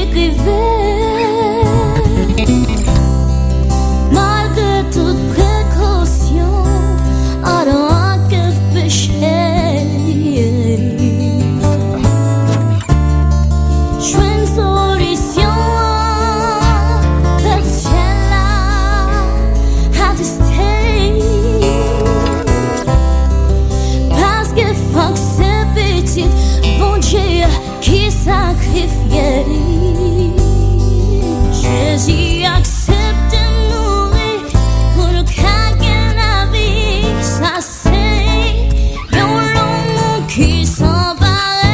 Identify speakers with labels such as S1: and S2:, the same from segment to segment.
S1: Jésus accepte de mourir pour nous gagner la vie. Ça c'est l'amour qui s'embarque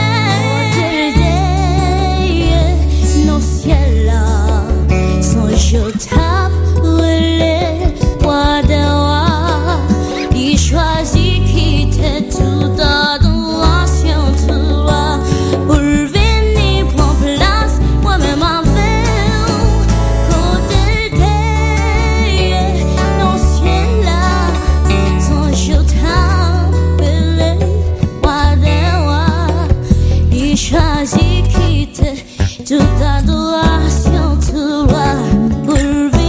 S1: nos ciels là. Son jour tape les rois de rois. Il choisit quitter tout adoration tout roi pour venir prendre place moi-même avec. Choisis quitter toute adoration, tout roi pour vivre.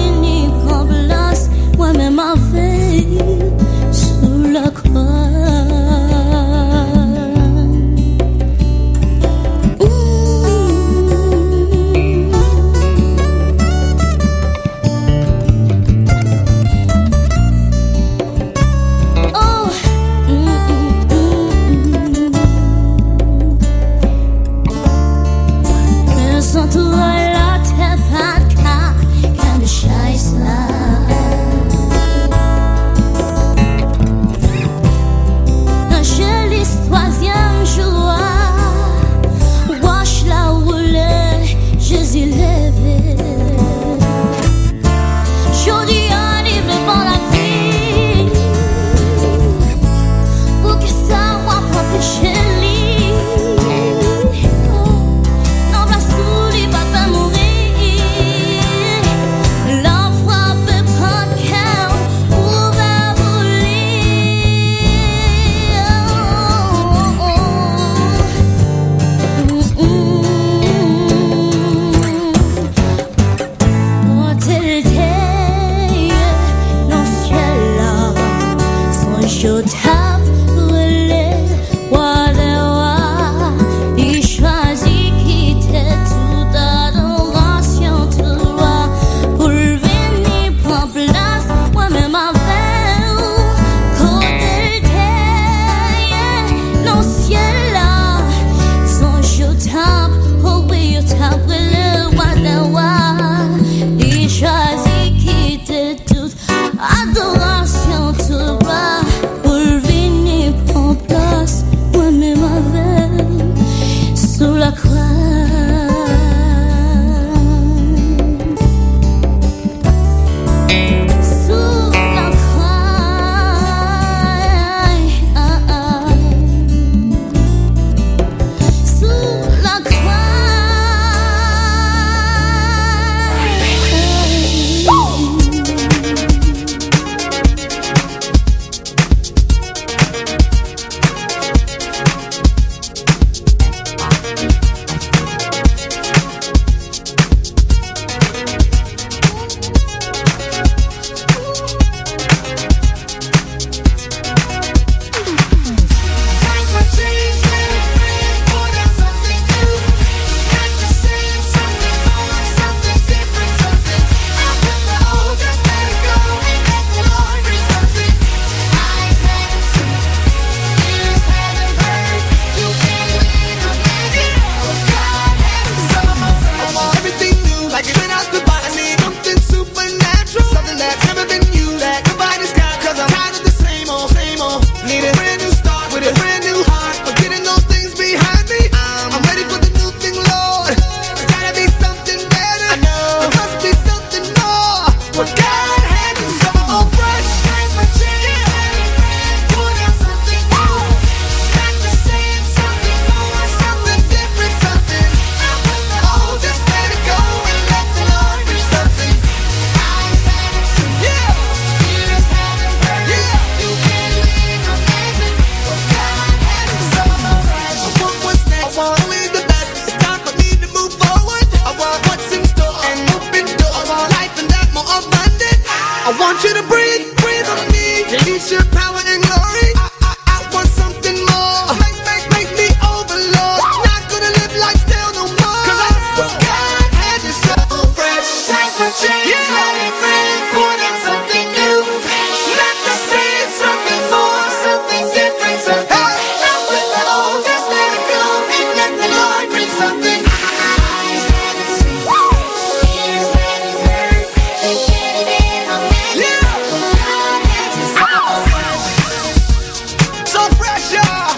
S2: want you to breathe, breathe on me. Release your power and glory. I want something more. Make me overlord. Not gonna live like still no more. Cause I God had you so fresh. Time for change, let it bring. Put in something new. Not the same, something more, something different, something. Not with the old, just let it go. And let the Lord bring something. Eyes haven't seen, ears haven't heard. They get it in a minute. God had you so fresh. So fresh, y'all.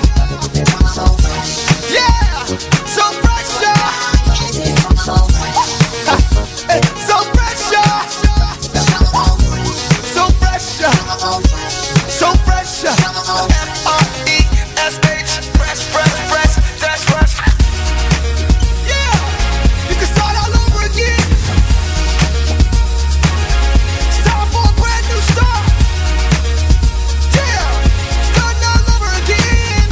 S2: Yeah, so fresh, y'all. Hey, so fresh, y'all. So fresh, y'all. So fresh, y'all. F-R-E-S-H. Fresh, fresh, fresh, that's fresh. Yeah, you can start all over again. It's time for a brand new start. Yeah, starting all over again.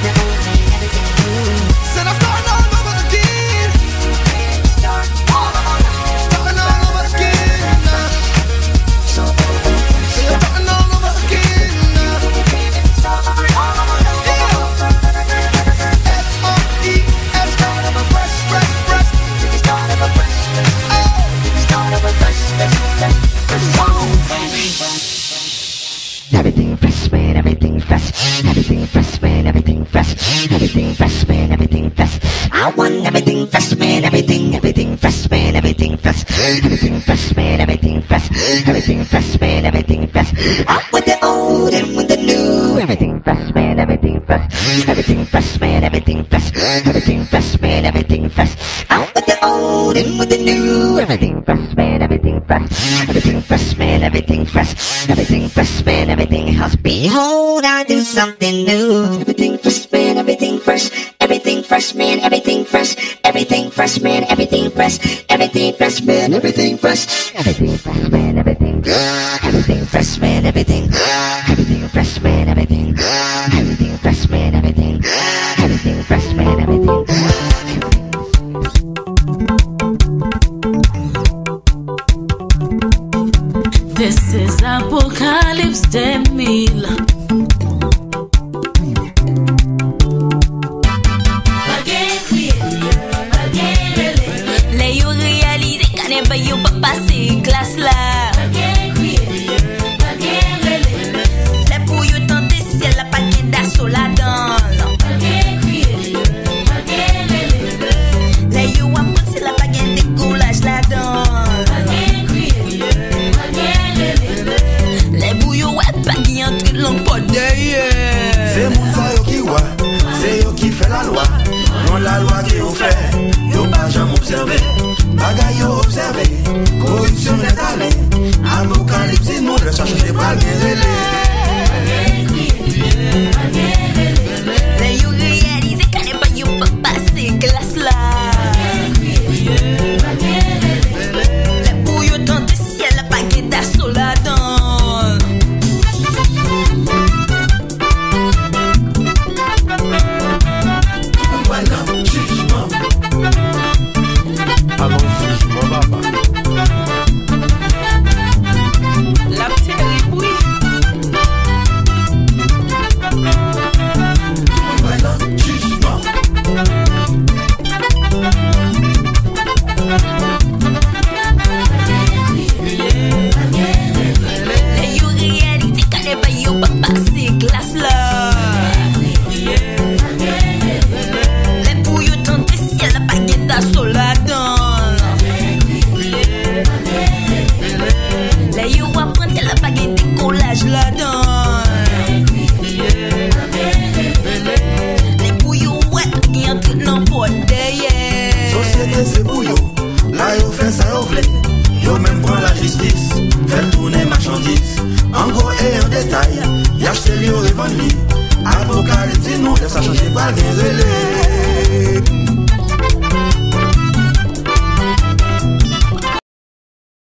S2: Said I'm starting all over again. Starting all over again. Said I'm starting all over again. F-R-E-S. Fresh, fresh, fresh.
S3: Everything fresh, man, everything fresh. Everything fresh, man, everything fresh. Everything fresh, man, everything fresh. I want everything fresh, man, everything fresh, man, everything fresh. Everything fresh, man, everything fresh. Everything fresh, man, everything fresh. Out with the old and with the new. Everything fresh, man, everything fresh. Everything fresh, man, everything fresh. Everything fresh, man, everything fresh. Out with the old and with the new. Everything fresh, man, everything fresh. Everything fresh, man, everything fresh. Everything fresh, man, everything else. Behold, I do something new. Everything fresh, man, everything fresh. Everything fresh, man, everything fresh. Everything fresh, man, everything fresh. Everything fresh, man, everything fresh. Everything fresh, man, everything. Everything fresh, man, everything. Everything fresh, man, everything. Everything fresh, man, everything. Everything fresh, man, everything.
S1: This is Apocalypse 2000. Les yo réalisé qu'on n'est pas yo pas passer classe là. Les pour yo tenter si elle a pas de d'assaut là-dedans. Les yo apprendre si elle a pas de décollage là-dedans. Les bouillons ouais pas qui entre l'on pas derrière.
S2: C'est mon ça yo qui ouais, c'est yo qui fait la loi. Non la loi qui vous fait, yo pas jamais observé. Bagay yo observé, corruption est allée. Apocalypse nous le chercher des balles bien relais.
S1: Les yo réalisé qu'on n'est pas yo pas passer classe là. Les bouillons tenter si elle a pas de d'assaut là-dedans.
S2: Avant le jugement, papa.
S1: La terre bouille.
S2: Voilà, jugement.
S1: Les yo réalité qu'on n'est pas yo pas passer classe là. Les bouillons tenter si elle a pas de d'assaut là-dedans. Les yo apprendre qu'elle a pas de décollage là-dedans. Les bouillons ouais qui entre n'importe derrière.
S2: Société c'est bouillon, là yo fait ça yo vle. Yo même prend la justice, fait tourner marchandises. En gros et en détail, y achète li ou revend li. Apocalypse nous laisse ça changer pas bien relais.